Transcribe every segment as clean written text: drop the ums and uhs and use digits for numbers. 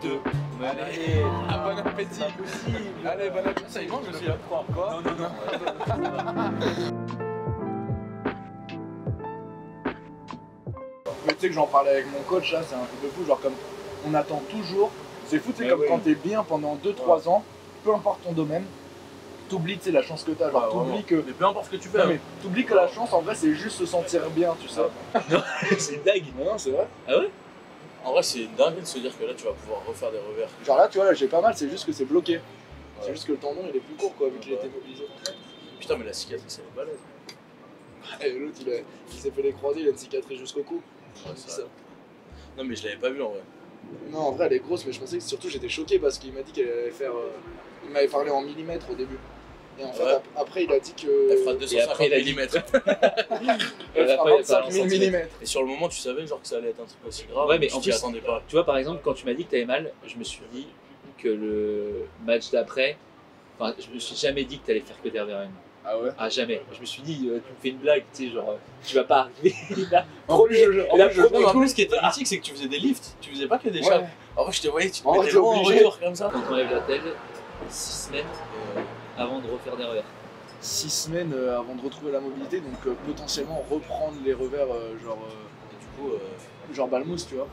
2. Allez, Bon appétit. Allez, bon appétit. Ça, il mange aussi, là. Quoi? Non, non, non. Mais tu sais que j'en parlais avec mon coach là, c'est un truc de fou, genre comme on attend toujours, c'est fou, c'est comme quand t'es bien pendant 2-3 ans, peu importe ton domaine, t'oublies la chance que t'as, genre t'oublies que... Mais peu importe ce que tu fais. Non mais t'oublies que la chance en vrai c'est juste se sentir bien, tu sais. Non, c'est dingue. Non, c'est vrai. Ah ouais? En vrai, c'est dingue de se dire que là, tu vas pouvoir refaire des revers. Genre là tu vois, là j'ai pas mal, c'est juste que c'est bloqué. C'est juste que le tendon il est plus court quoi, vu qu'il était mobilisé. Putain, mais la cicatrice, elle est balèze. Et l'autre il s'est fait les croisés, il a une cicatrice jusqu'au cou. Ouais, c'est ça. Non, mais je l'avais pas vu en vrai. Non, en vrai elle est grosse, mais je pensais que surtout j'étais choqué parce qu'il m'a dit qu'elle allait faire... Il m'avait parlé en millimètres au début. Et en fait, après il a dit que... Elle fera 250 mm. Elle fera 25 000 mm. Et sur le moment, tu savais genre que ça allait être un truc aussi grave. Ouais, mais tu en t'y plus, attendais pas. Tu vois, par exemple, quand tu m'as dit que t'avais mal, je me suis dit que le match d'après, enfin, je me suis jamais dit que t'allais faire que des revers. Ah ouais? Ah, jamais. Je me suis dit, tu me fais une blague, tu sais, genre, tu vas pas arriver là. En plus, En plus, ce qui était mythique, c'est que tu faisais des lifts, tu faisais pas que des Ouais. chapes. En vrai, je te voyais, tu te En vrai, mettais t'es loin en obligé. retour comme ça. Quand on enlève la telle, 6 semaines avant de refaire des revers. 6 semaines avant de retrouver la mobilité, donc potentiellement reprendre les revers genre, Et du coup, genre Balmous, tu vois.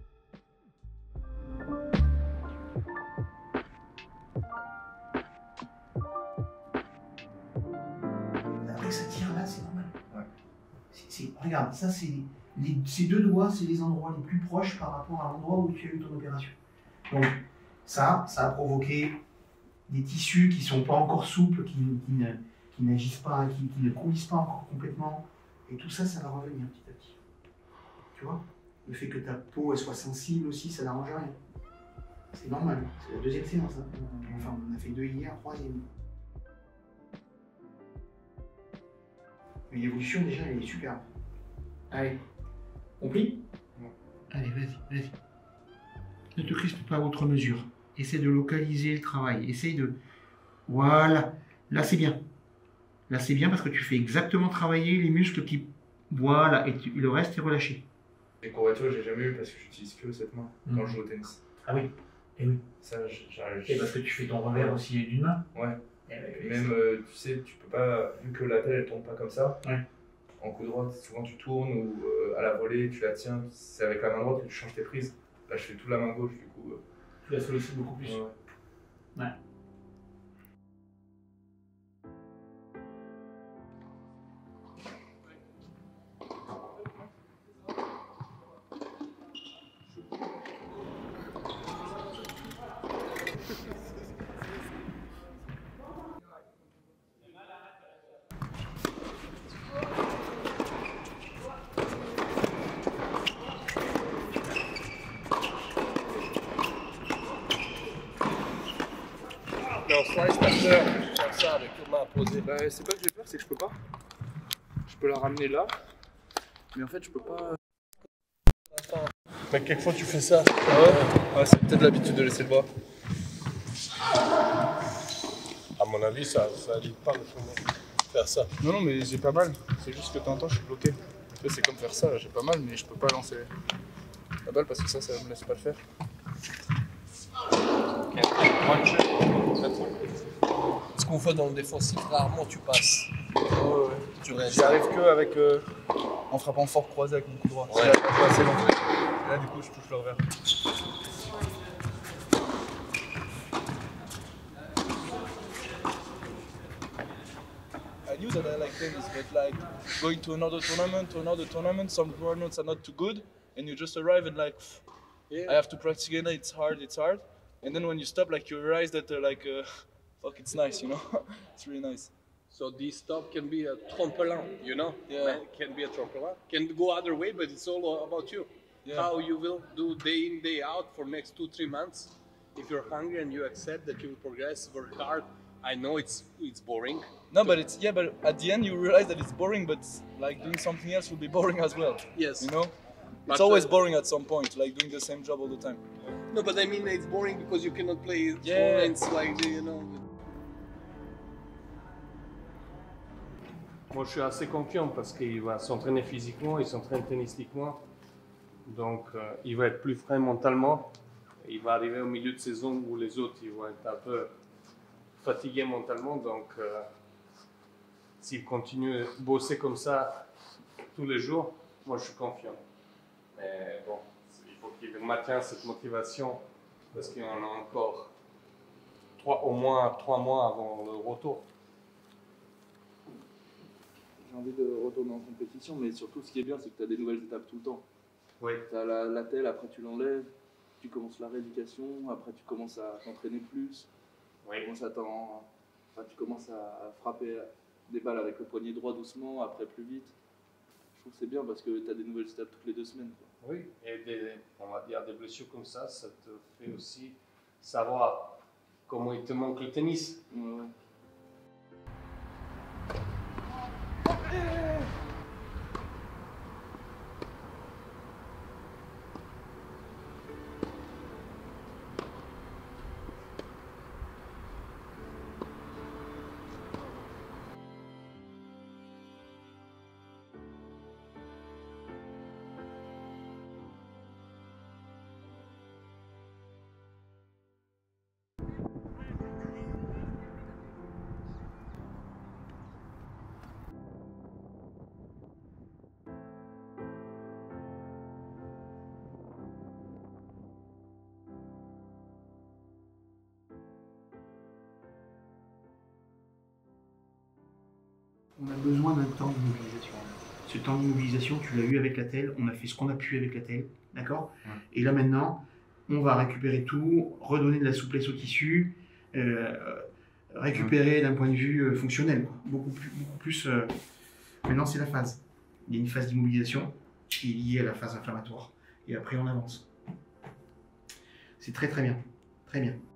Après ça tire là, c'est normal. Regarde, ça c'est ces deux doigts, c'est les endroits les plus proches par rapport à l'endroit où tu as eu ton opération. Donc ça a provoqué des tissus qui sont pas encore souples, qui n'agissent pas, qui ne coulissent pas encore complètement. Et tout ça, ça va revenir petit à petit. Tu vois? Le fait que ta peau elle soit sensible aussi, ça n'arrange rien. C'est normal. C'est la deuxième séance. Hein. Enfin, on a fait 2 hier, 3e. Mais l'évolution, déjà, elle est superbe. Allez, on plie? Allez, vas-y. Ne te crispe pas à outre mesure. Essaie de localiser le travail. Essaye de... Voilà. Là, c'est bien. Là, c'est bien parce que tu fais exactement travailler les muscles qui... Voilà. Et le reste est relâché. Les courbatures, j'ai jamais eu parce que j'utilise que cette main quand je joue au tennis. Ah oui. Et oui. Ça, j'arrive. Et parce que tu fais ton revers aussi d'une main. Ouais. Eh ben, Même, tu sais, tu peux pas, vu que la telle elle tombe pas comme ça, Ouais. en coup droit, souvent tu tournes ou à la volée, tu la tiens, c'est avec la main droite que tu changes tes prises. Là, je fais tout la main gauche, du coup. Tu la sollicites beaucoup plus. Ouais. Non, slice ta sœur, faire ça avec une main posée. Bah, c'est pas que j'ai peur, c'est que je peux pas. Je peux la ramener là, mais en fait, je peux pas. Mais quelquefois tu fais ça. Ah ouais? Ouais, c'est peut-être l'habitude de laisser le bras. À mon avis, ça dit pas de faire ça. Non, mais j'ai pas mal. C'est juste que t'entends, je suis bloqué. Tu vois, c'est comme faire ça, là, j'ai pas mal, mais je peux pas lancer la balle parce que ça me laisse pas le faire. Ce qu'on fait dans le défensif, rarement tu passes. Ouais. Tu restes. J'y arrive que avec, en frappant fort croisé avec mon coup droit. Ouais. C'est pas assez long. Et là, du coup, je touche le revers. I knew that I like tennis, but like going to another tournament, some tournaments are not too good, and you just arrive and like, I have to practice again. It's hard, and then when you stop, like you realize that fuck, it's nice, you know, it's really nice. So this stop can be a tremplin, you know? Yeah. It can be a tremplin. Can go other way, but it's all about you. Yeah. How you will do day in, day out for next 2-3 months. If you're hungry and you accept that you will progress, work hard. I know it's boring. No, but but at the end you realize that it's boring, but like doing something else will be boring as well. Yes. You know? But, It's always boring at some point, like doing the same job all the time. No, but I mean it's boring because you cannot play Yeah. tournaments like, you know. Moi, je suis assez confiant parce qu'il va s'entraîner physiquement, il s'entraîne tennistiquement. Donc, il va être plus frais mentalement. Il va arriver au milieu de saison où les autres ils vont être un peu fatigués mentalement. Donc, s'il continue à bosser comme ça tous les jours, moi je suis confiant. Mais bon, il faut qu'il maintienne cette motivation parce qu'on a encore au moins 3 mois avant le retour. J'ai envie de retourner en compétition, mais surtout ce qui est bien, c'est que tu as des nouvelles étapes tout le temps. Oui. Tu as la telle, après tu l'enlèves, tu commences la rééducation, après tu commences à t'entraîner plus, Oui. tu commences à frapper des balles avec le poignet droit doucement, après plus vite. Je trouve que c'est bien parce que tu as des nouvelles étapes toutes les 2 semaines. Quoi. Oui, et on va dire des blessures comme ça te fait aussi savoir comment il te manque le tennis. Ouais. On a besoin d'un temps d'immobilisation. Ce temps d'immobilisation, tu l'as eu avec la telle, on a fait ce qu'on a pu avec la telle, d'accord? Et là maintenant, on va récupérer tout, redonner de la souplesse au tissu, récupérer d'un point de vue fonctionnel, quoi. Beaucoup plus. Maintenant, c'est la phase. Il y a une phase d'immobilisation qui est liée à la phase inflammatoire. Et après, on avance. C'est très très bien. Très bien.